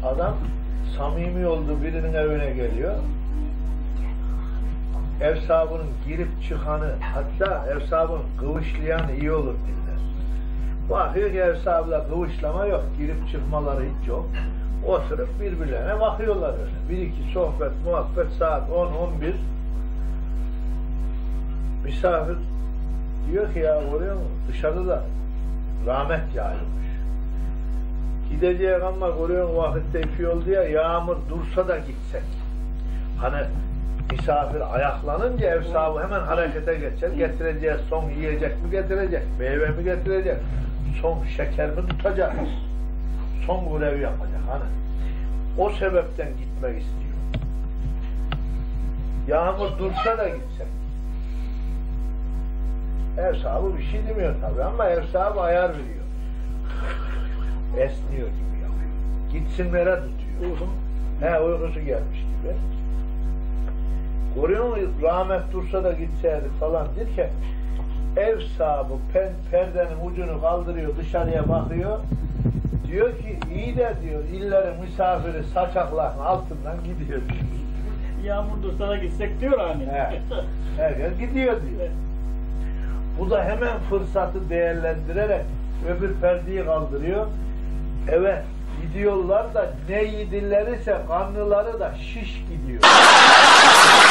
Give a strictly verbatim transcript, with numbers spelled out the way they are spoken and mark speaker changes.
Speaker 1: Adam samimi olduğu birinin evine geliyor. Ev sahibinin girip çıkanı, hatta ev sahibinin kıvışlayanı iyi olur dinler. Bakıyor ki ev sahibiyle kıvışlama yok, girip çıkmaları hiç yok. Oturup birbirlerine bakıyorlar öyle. Bir iki sohbet, muhabbet, saat on on bir. Misafir diyor ki ya görüyor musun? Dışarıda da rahmet yağıyormuş. Gideceğiz ama görüyor musun vakitte ipi oldu ya, yağmur dursa da gitsek. Hani misafir ayaklanınca ev sahibi hemen harekete geçer. Getireceğiz, son yiyecek mi getirecek, meyve mi getirecek, son şeker mi tutacak, son görevi yapacak. Hani o sebepten gitmek istiyor. Yağmur dursa da gitsek. Ev sahibi bir şey demiyor tabii ama ev sahibi ayar veriyor. Esniyor gibi yapıyor. Gitsinlere tutuyor. He, uykusu gelmiş gibi. Görüyor musun? Rahmet dursa da gitseydik falan derken ev sahibi pen, perdenin ucunu kaldırıyor, dışarıya bakıyor. Diyor ki iyi de diyor illerin misafiri saçakların altından gidiyor diyor.
Speaker 2: Yağmur dursa da gitsek diyor hani.
Speaker 1: He, herkes gidiyor diyor. Bu da hemen fırsatı değerlendirerek öbür perdeyi kaldırıyor. Evet, gidiyorlar da ne yedilerse karnıları da şiş gidiyor.